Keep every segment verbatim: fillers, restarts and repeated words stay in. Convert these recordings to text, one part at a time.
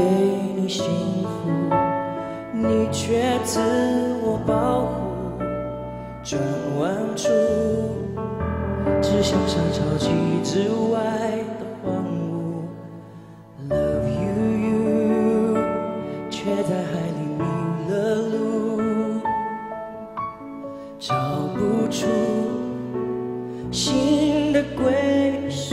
你幸福，你却自我保护，转弯处只想上潮汐之外的荒芜。Love you you， 却在海里迷了路，找不出新的归属。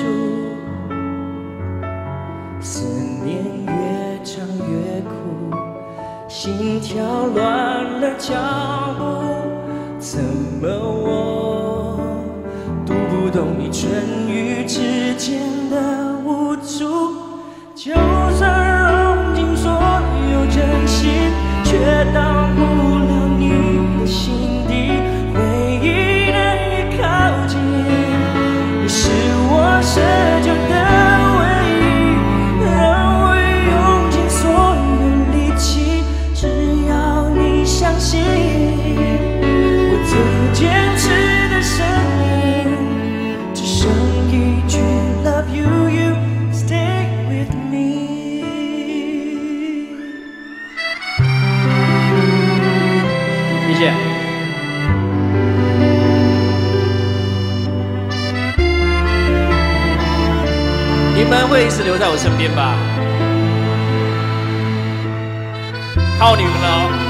思念越长越苦，心跳乱了脚步，怎么我读不懂你唇语之间的无助？就算用尽所有真心，却到不了你的心底，回忆的越靠近，你是我奢求的谢谢。你们会一直留在我身边吧？靠你们了哦。